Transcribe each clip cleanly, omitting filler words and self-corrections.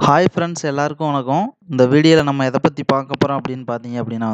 Hi friends, எல்லாருக்கும் வணக்கம். இந்த வீடியோவில் நம்ம எதை பற்றி பார்க்க போகிறோம் அப்படின்னு பார்த்தீங்க அப்படின்னா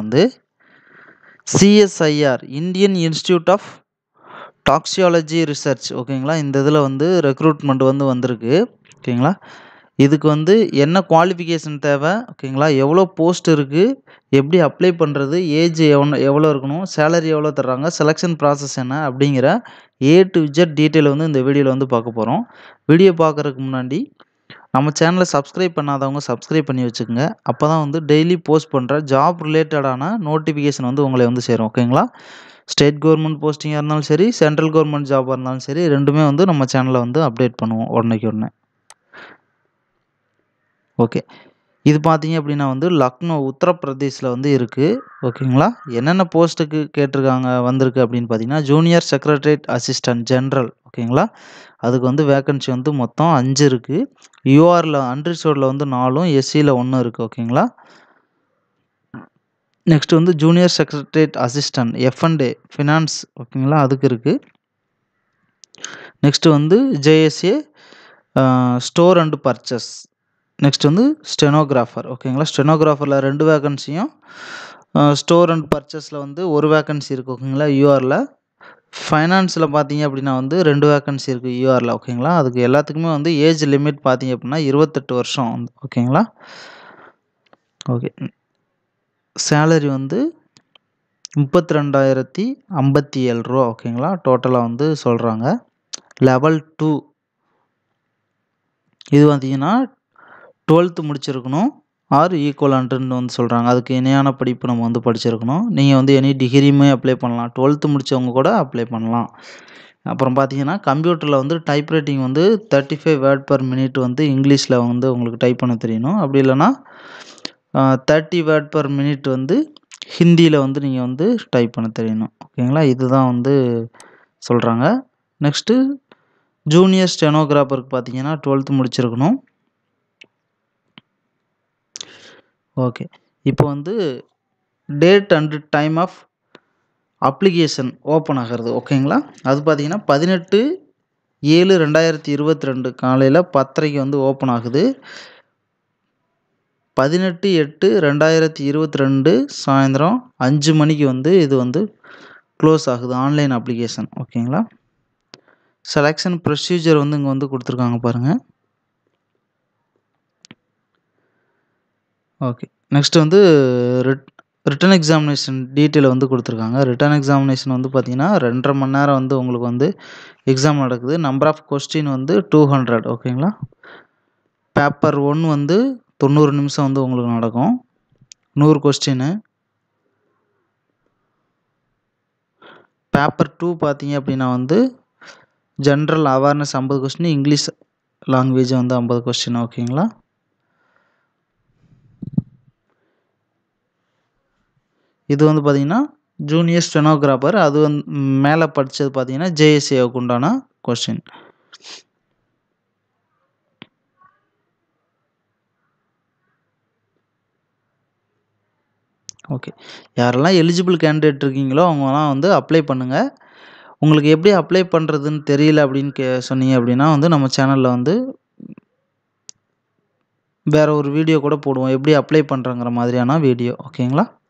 CSIR Indian institute of toxicology research. ஓகேங்களா, இந்த இதில் ரெக்ரூட்மெண்ட் வந்திருக்கு. ஓகேங்களா, இதுக்கு என்ன குவாலிஃபிகேஷன் தேவை, ஓகேங்களா, எவ்வளோ போஸ்ட் இருக்குது, எப்படி அப்ளை பண்ணுறது, ஏஜ் எவ்வளோ இருக்கணும், சேலரி எவ்வளோ தர்றாங்க, செலெக்ஷன் ப்ராசஸ் என்ன அப்படிங்கிற A to Z டீட்டெயில் இந்த வீடியோவில் பார்க்க போகிறோம். வீடியோ பார்க்குறதுக்கு முன்னாடி நம்ம சேனலை சப்ஸ்கிரைப் பண்ணாதவங்க சப்ஸ்கிரைப் பண்ணி வச்சுக்கோங்க. அப்போ தான் டெய்லி போஸ்ட் பண்ணுற ஜாப் ரிலேட்டடான நோட்டிஃபிகேஷன் உங்களை சேரும். ஓகேங்களா, ஸ்டேட் கவர்மெண்ட் போஸ்டிங்காக இருந்தாலும் சரி, சென்ட்ரல் கவர்மெண்ட் ஜாபாக இருந்தாலும் சரி, ரெண்டுமே நம்ம சேனலில் அப்டேட் பண்ணுவோம் உடனேக்கு உடனே. ஓகே, இது பார்த்தீங்க அப்படின்னா லக்னோ உத்தரப்பிரதேஷில் இருக்குது. ஓகேங்களா, என்னென்ன போஸ்ட்டுக்கு கேட்டிருக்காங்க வந்திருக்கு அப்படின்னு பார்த்தீங்கன்னா ஜூனியர் செக்ரட்டரியேட் அசிஸ்டன்ட் ஜென்ரல். ஓகேங்களா, அதுக்கு வேக்கன்சி மொத்தம் 5 இருக்குது. யூஆரில் அன்ரிசர்வ்டில் 4, எஸ்சியில் 1 இருக்குது. ஓகேங்களா, next junior secretariat assistant F&A finance. ஓகேங்களா, அதுக்கு இருக்குது. Next JSA store and purchase. Next stenographer. ஓகேங்களா, ஸ்டெனோகிராஃபரில் 2 வேக்கன்சியும், ஸ்டோர் அண்ட் பர்ச்சேஸில் 1 வேக்கன்சி இருக்குது. ஓகேங்களா, யூஆரில். ஃபைனான்ஸில் பார்த்தீங்க அப்படின்னா 2 வேக்கன்சி இருக்குது யூஆரில். ஓகேங்களா, அதுக்கு எல்லாத்துக்குமே ஏஜ் லிமிட் பார்த்தீங்க அப்படின்னா 28 வருஷம். ஓகேங்களா, ஓகே. சேலரி 32,057 ரூபா. ஓகேங்களா, டோட்டலாக சொல்கிறாங்க. லெவல் 2 இது பார்த்தீங்கன்னா 12th முடிச்சிருக்கணும் ஆர் ஈக்குவலண்ட்டுன்னு சொல்கிறாங்க. அதுக்கு இணையான படிப்பு நம்ம படிச்சிருக்கணும். நீங்கள் எனி டிகிரியுமே அப்ளை பண்ணலாம். 12th முடித்தவங்க கூட அப்ளை பண்ணலாம். அப்புறம் பார்த்தீங்கன்னா கம்ப்யூட்டரில் டைப்ரைட்டிங் 35 வேர்ட் பர் மினிட் இங்கிலீஷில் உங்களுக்கு டைப் பண்ண தெரியணும். அப்படி இல்லைன்னா 30 வேர்ட் பர் மினிட் ஹிந்தியில் நீங்கள் டைப் பண்ண தெரியணும். ஓகேங்களா, இதுதான் சொல்கிறாங்க. நெக்ஸ்ட்டு ஜூனியர் ஸ்டெனோகிராஃபருக்கு பார்த்தீங்கன்னா 12th முடிச்சிருக்கணும். ஓகே, இப்போ date and time of application open ஆகிறது. ஓகேங்களா, அது பார்த்தீங்கன்னா 18/7/2022 காலையில் 10:30 ஓப்பன் ஆகுது. 18/8/2022 சாயந்தரம் 5 மணிக்கு இது க்ளோஸ் ஆகுது ஆன்லைன் அப்ளிகேஷன். ஓகேங்களா, செலெக்ஷன் ப்ரொசீஜர் இங்கே கொடுத்துருக்காங்க பாருங்கள். Okay, next written examination detail கொடுத்துருக்காங்க. ரிட்டன் எக்ஸாமினேஷன் பார்த்தீங்கன்னா 2.5 மணி நேரம் உங்களுக்கு எக்ஸாம் நடக்குது. Number of question 200. ஓகேங்களா, பேப்பர் 1 90 நிமிஷம் உங்களுக்கு நடக்கும். 100 கொஸ்டின். பேப்பர் 2 பார்த்தீங்க அப்படின்னா general awareness 50 question, English language 50 question. ஓகேங்களா, இது பார்த்தீங்கன்னா ஜூனியர் ஸ்டெனோகிராஃபர். அது மேலே படித்தது பார்த்தீங்கன்னா JSAவுக்கு உண்டான கொஸ்டின். ஓகே, யாரெல்லாம் எலிஜிபிள் கேண்டிடேட் இருக்கீங்களோ அவங்கலாம் அப்ளை பண்ணுங்கள். உங்களுக்கு எப்படி அப்ளை பண்ணுறதுன்னு தெரியல அப்படின்னு சொன்னீங்க அப்படின்னா நம்ம சேனலில் வேறு ஒரு வீடியோ கூட போடுவோம், எப்படி அப்ளை பண்ணுறங்கிற மாதிரியான வீடியோ. ஓகேங்களா.